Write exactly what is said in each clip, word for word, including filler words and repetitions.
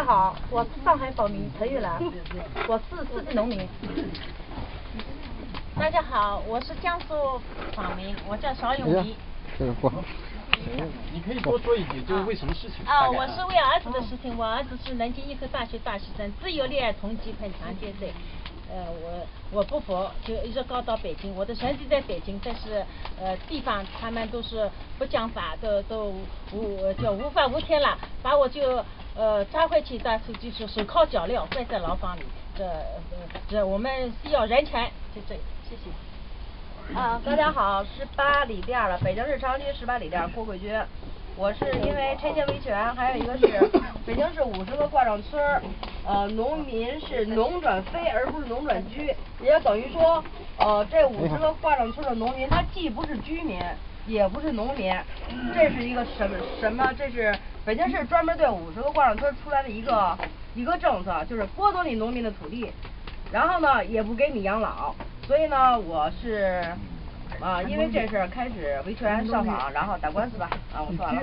家好，我是上海保民陈玉兰，我是四级农民。 大家好，我是江苏访民，我叫邵永怡。 这个过。 你可以多说一句，就是为什么事情？ 啊，我是为儿子的事情，我儿子是南京医科大学大学生，自由恋爱同级碰强奸罪。呃，我我不服，就一直告到北京。我的兄弟在北京，但是呃地方他们都是不讲法，都都无叫无法无天了，把我就呃抓回去，但是就是手铐脚镣，关在牢房里。这这我们需要人权，就这，谢谢。 啊，大家好，十八里店的北京市长区十八里店郭桂娟。我是因为拆迁维权，还有一个是北京市五十个挂庄村儿，呃，农民是农转非而不是农转居，也等于说，呃，这五十个挂庄村的农民，他既不是居民，也不是农民，这是一个什么什么？这是北京市专门对五十个挂庄村出来的一个一个政策，就是剥夺你农民的土地，然后呢，也不给你养老，所以呢，我是。啊，因为这事儿开始维权上访，然后打官司吧。啊，我说完了。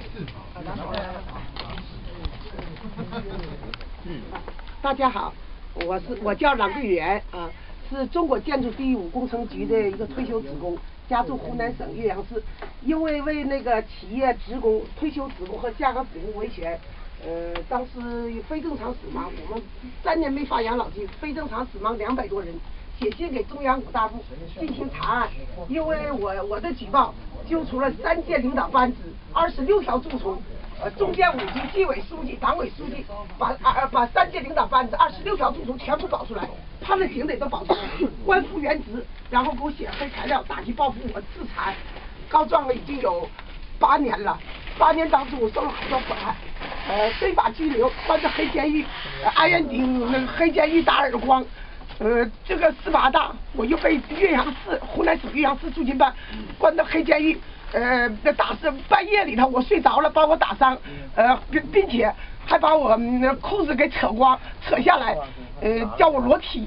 嗯，大家好，我是我叫郎桂元啊，是中国建筑第五工程局的一个退休职工，家住湖南省岳阳市。因为为那个企业职工、退休职工和家庭主妇维权，呃，当时非正常死亡，我们三年没发养老金，非正常死亡两百多人。写信给中央五大部进行查案，因为我我的举报揪出了三届领导班子，二十六条蛀虫，呃，中间五级纪委书记、党委书记把啊把三届领导班子二十六条蛀虫全部保出来，判了刑的都保出来，官复原职，然后给我写黑材料打击报复我自残，告状了已经有八年了，八年当中我受了很多迫害，呃，非法拘留，关在黑监狱，呃、安源町那个黑监狱打耳光。呃，这个斯巴达，我又被岳阳市湖南省岳阳市驻京办关到黑监狱，呃，打是半夜里头我睡着了，把我打伤，呃，并并且还把我、嗯、裤子给扯光、扯下来，呃，叫我裸体。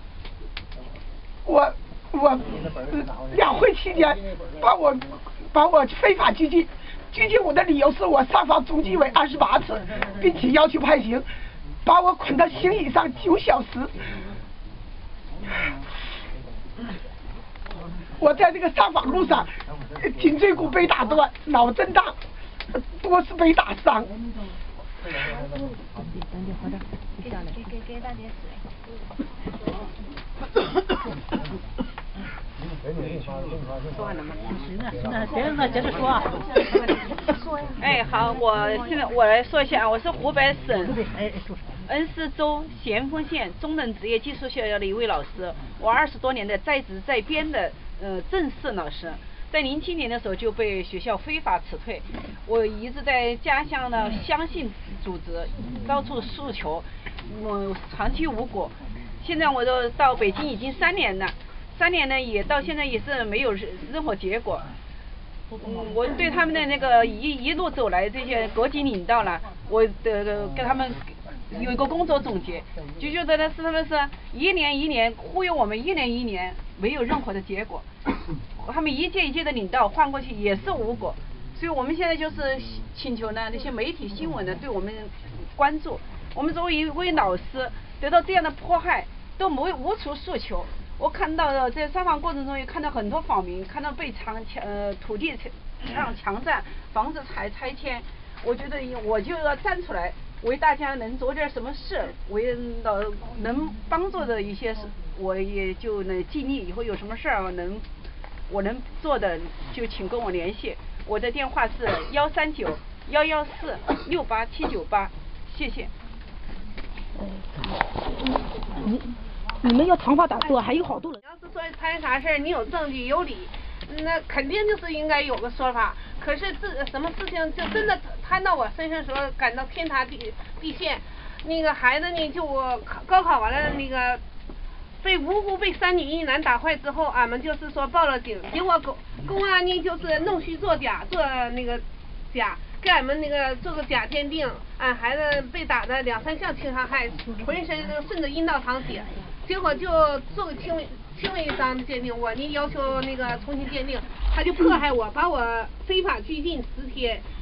我我、呃、两会期间把我把我非法拘禁，拘禁我的理由是我上访中纪委二十八次，并且要求判刑，把我捆到行椅上九小时。我在这个上访路上，颈椎骨被打断，脑震荡，多次被打伤。 给给给大点水。说完了吗？行了行了，行了，接着说啊。 哎，好，我现在我来说一下，我是湖北省恩施州咸丰县中等职业技术学校的一位老师，我二十多年的在职在编的呃正式老师，在零七年的时候就被学校非法辞退，我一直在家乡呢相信组织，到处诉求，我长期无果，现在我都到北京已经三年了。三年呢，也到现在也是没有任何结果。嗯，我对他们的那个一一路走来这些国级领导了，我的跟他们有一个工作总结，就觉得呢是他们是一年一年忽悠我们，一年一年没有任何的结果。他们一届一届的领导换过去也是无果，所以我们现在就是请求呢那些媒体新闻呢对我们关注。我们作为一位老师得到这样的迫害，都没无处诉求。我看到在上访过程中也看到很多访民，看到被强强呃土地强强占，房子拆拆迁，我觉得我就要站出来，为大家能做点什么事，为老能帮助的一些事，我也就能尽力。以后有什么事儿能我能做的，就请跟我联系。我的电话是幺三九幺幺四六八七九八，谢谢。 你你们要长话短说，还有好多人。 要是说谈啥事儿，你有证据有理，那肯定就是应该有个说法。可是这什么事情就真的摊到我身上时候，感到天塌地地陷。那个孩子呢，就我考高考完了，那个被无辜被三女一男打坏之后，俺们就是说报了警，结果公公安呢就是弄虚作假，做那个假。给俺们那个做个假鉴定，俺孩子被打的两三项轻伤害，浑身顺着阴道淌血，结果就做个轻微轻微伤的鉴定，我呢要求那个重新鉴定，他就迫害我，把我非法拘禁十天，把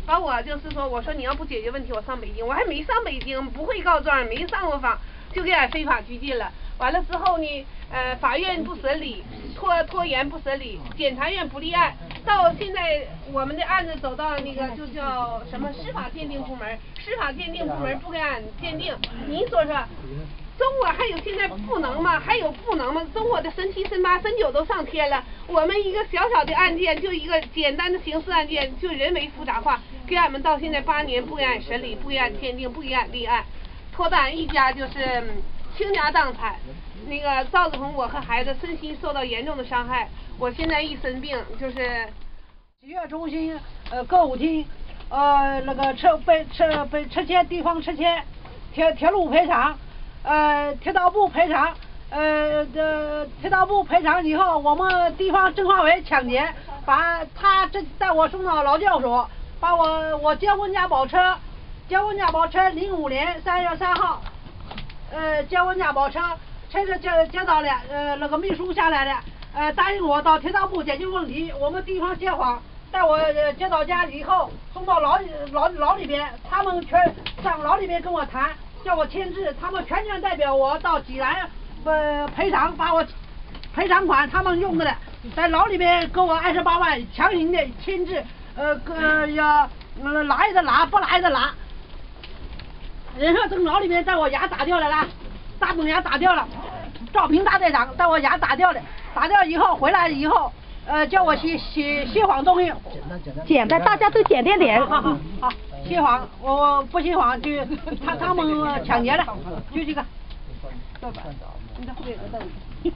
把我就是说，我说你要不解决问题，我上北京，我还没上北京，不会告状，没上过访，就给俺非法拘禁了。完了之后呢，呃，法院不审理，拖拖延不审理，检察院不立案，到现在我们的案子走到那个就叫什么司法鉴定部门，司法鉴定部门不给俺鉴定，你说说。中国还有现在不能吗？还有不能吗？中国的审七、审八、审九都上天了，我们一个小小的案件，就一个简单的刑事案件，就人为复杂化，给俺们到现在八年不给俺审理，不给俺鉴定，不给俺立案，拖得俺一家就是倾家荡产。那个赵子鹏，我和孩子身心受到严重的伤害，我现在一生病就是体育中心、呃歌舞厅、呃那个车被车被车欠地方车欠，铁铁路赔偿。呃，铁道部赔偿，呃，这铁道部赔偿以后，我们地方政法委抢劫，把他这带我送到劳教所，把我我结婚家宝车，结婚家宝车零五年三月三号，呃，结婚家宝车，车子接接到了，呃，那个秘书下来了，呃，答应我到铁道部解决问题，我们地方接访，带我呃接到家以后，送到牢牢牢里边，他们全上牢里边跟我谈。叫我签字，他们全权代表我到济南呃赔偿，把我赔偿款他们用的了，在牢里边给我二十八万，强行的签字，呃呃要呃拿一个拿，不拿一个拿，然后从牢里边在我牙打掉了啦，大门牙打掉了，赵平大队长在我牙打掉了，打掉以后回来以后，呃叫我写写写谎东西， 简单，大家都点点点。 好好好。写谎，我不写谎就他他们抢劫了，就这个。坐吧，你在后面有个凳子。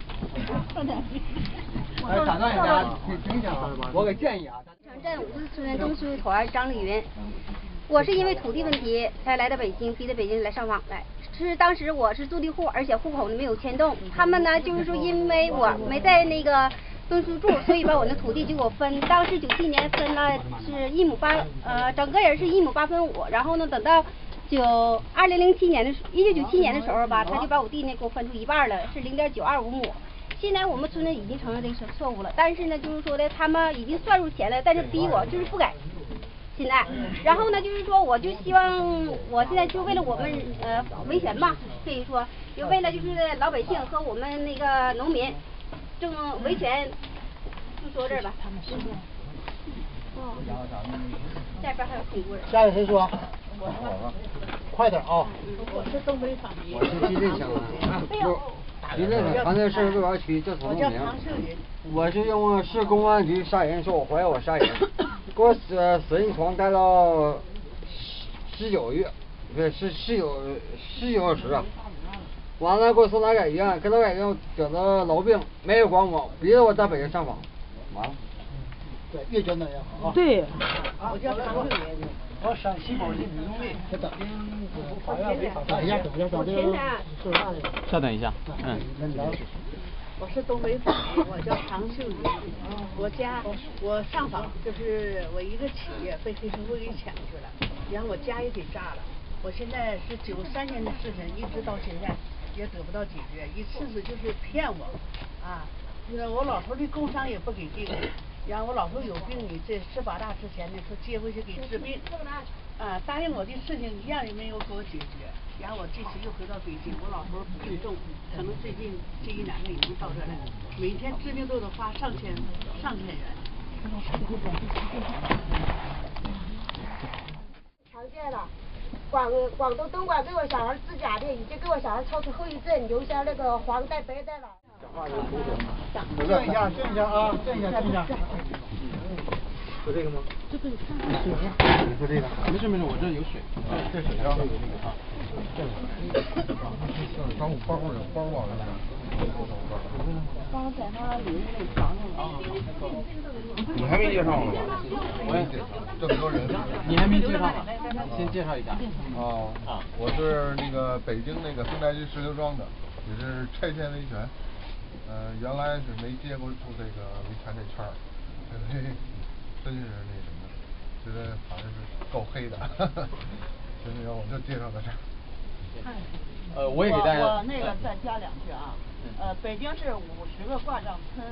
哎，打断一下，停一下啊！我给建议啊。 城镇五四村中书团张丽云，我是因为土地问题才来到北京，逼着北京来上访来。是当时我是住地户，而且户口呢没有迁动，他们呢就是说因为我没在那个。分书住，所以把我那土地就给我分。当时九七年分了是一亩八，呃，整个人是一亩八分五。然后呢，等到九二零零七年的一九九七年的时候吧，他就把我地呢给我分出一半了，是零点九二五亩。现在我们村呢已经承认这个错误了，但是呢，就是说的他们已经算出钱了，但是逼我就是不改。现在，然后呢，就是说，我就希望，我现在就为了我们呃维权嘛，可以说，就为了就是老百姓和我们那个农民。正维权，就说这儿吧。他们是。哦。下边还有很多人。 下一个谁说？我快点啊！ 我是东北法医。 我是吉林乡的，就吉林省长春市六桥区叫曹东明。我是因为市公安局杀人，说我怀疑我杀人，给我死死人床待到十九月，不是是十九十九小时啊。完了，给我送到改医院，跟到改医院得了痨病，没有管我，逼着我在北京上访，完了。 对，越简单越好啊。 对。 我叫唐慧莲， 我陕西保定女中卫。稍等。法院违法等一下，等一下，等一下。 稍等一下，嗯。 我是东北法医，我叫常秀云。我家我上访，就是我一个企业被黑社会给抢去了，然后我家也给炸了。我现在是九三年的事情，一直到现在也得不到解决，一次次就是骗我，啊，那我老头的工伤也不给定，然后我老头有病，你这十八大之前呢说接回去给治病，啊，答应我的事情一样也没有给我解决，然后我这次又回到北京，我老头病重，可能最近这一两个月已经到这来，每天治病都得花上千上千元。 常见了。广广东东莞给我小孩治假的，已经给我小孩超出后遗症，留下那个黄带白带了。 正一下，正一下啊，正一下，正一下。 喝这个吗？ 这个看看水。你喝这个？ 没事没事，我这有水。 这水上有那个啊。商务包有包啊。 包在那里那房子啊。 你还没介绍呢。 我也这么多人。 你还没介绍呢，先介绍一下。 哦，我是那个北京那个丰台区石刘庄的，也是拆迁维权。呃，原来是没接过触这个维权这圈儿，因为真是那什么，觉得好像是够黑的，所以我就介绍到这儿。 呃，我也给大家。 我那个再加两句啊，呃，北京市五十个挂账村，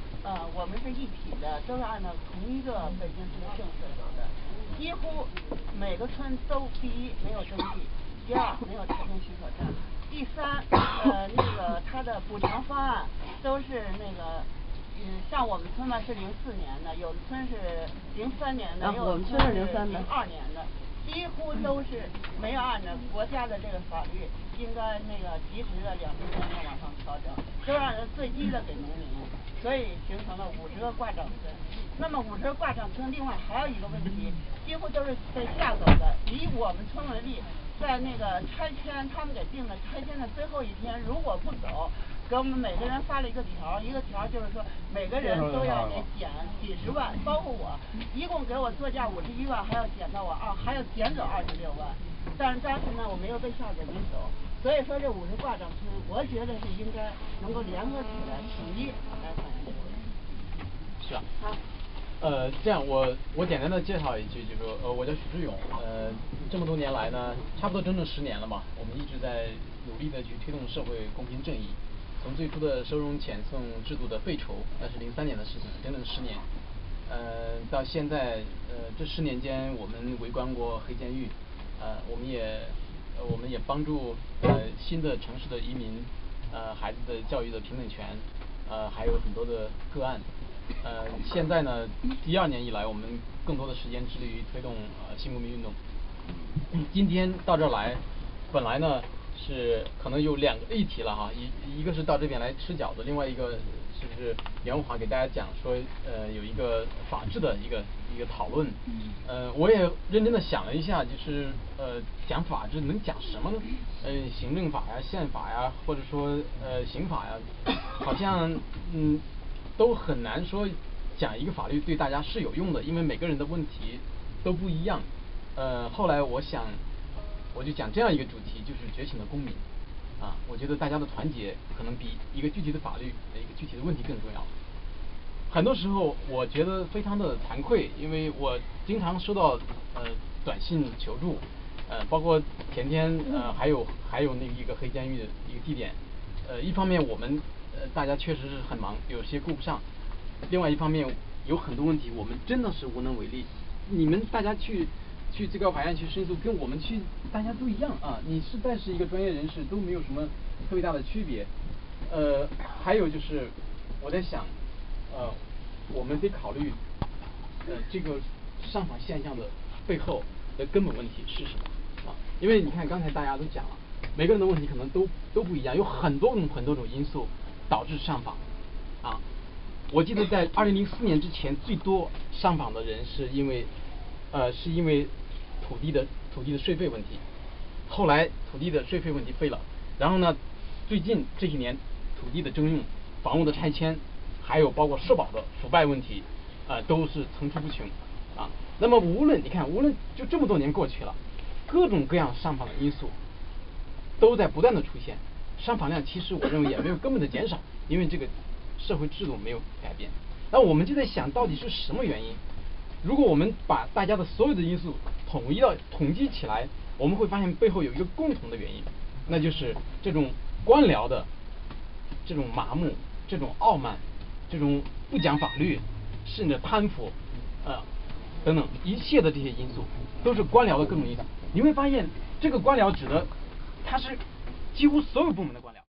呃，我们是一体的，都是按照同一个北京市的政策走的。几乎每个村都第一没有登记，第二没有拆迁许可证，第三呃那个它的补偿方案都是那个。嗯，像我们村嘛是零四年的，有的村是零三年的，也有的村是零二年的，几乎都是没有按照国家的这个法律，应该那个及时的两千三年往上调整，都是按照最低的给农民，所以形成了五十个挂账村。那么五十个挂账村，另外还有一个问题，几乎都是被吓走的。以我们村为例，在那个拆迁，他们给定的拆迁的最后一天，如果不走。给我们每个人发了一个条，一个条就是说每个人都要给减几十万，包括我，一共给我作价五十一万，还要减到我二，还要减走二十六万。但是当时呢，我没有被吓走没走，所以说这五十挂账村，我觉得是应该能够联合起来，统一来反映这个问题。 是啊。 好。 呃，这样我我简单的介绍一句，就是说呃，我叫许志勇，呃，这么多年来呢，差不多整整十年了吧，我们一直在努力的去推动社会公平正义。从最初的收容遣送制度的废除，那是零三年的事情，整整十年。呃，到现在，呃，这十年间，我们围观过黑监狱，呃，我们也，呃、我们也帮助呃新的城市的移民，呃，孩子的教育的平等权，呃，还有很多的个案。呃，现在呢，第二年以来，我们更多的时间致力于推动呃新公民运动。今天到这儿来，本来呢。是可能有两个议题了哈，一一个是到这边来吃饺子，另外一个就是袁武华给大家讲说，呃，有一个法治的一个一个讨论。呃，我也认真的想了一下，就是呃讲法治能讲什么呢？呃，行政法呀、宪法呀，或者说呃刑法呀，好像嗯都很难说讲一个法律对大家是有用的，因为每个人的问题都不一样。呃，后来我想。我就讲这样一个主题，就是觉醒的公民，啊，我觉得大家的团结可能比一个具体的法律、一个具体的问题更重要。很多时候，我觉得非常的惭愧，因为我经常收到呃短信求助，呃，包括前天呃还有还有那一个黑监狱的一个地点，呃，一方面我们呃大家确实是很忙，有些顾不上；另外一方面有很多问题我们真的是无能为力。你们大家去。去最高法院去申诉，跟我们去大家都一样啊！你是再是一个专业人士，都没有什么特别大的区别。呃，还有就是我在想，呃，我们得考虑，呃，这个上访现象的背后的根本问题是什么啊？因为你看刚才大家都讲了，每个人的问题可能都都不一样，有很多种很多种因素导致上访啊。我记得在二零零四年之前，最多上访的人是因为。呃，是因为土地的土地的税费问题，后来土地的税费问题废了，然后呢，最近这几年土地的征用、房屋的拆迁，还有包括社保的腐败问题，啊、呃，都是层出不穷啊。那么无论你看，无论就这么多年过去了，各种各样上访的因素都在不断的出现，上访量其实我认为也没有根本的减少，因为这个社会制度没有改变。那我们就在想到底是什么原因？如果我们把大家的所有的因素统一到统计起来，我们会发现背后有一个共同的原因，那就是这种官僚的这种麻木、这种傲慢、这种不讲法律，甚至贪腐，呃等等一切的这些因素，都是官僚的各种因素。你会发现，这个官僚指的，它是几乎所有部门的官僚。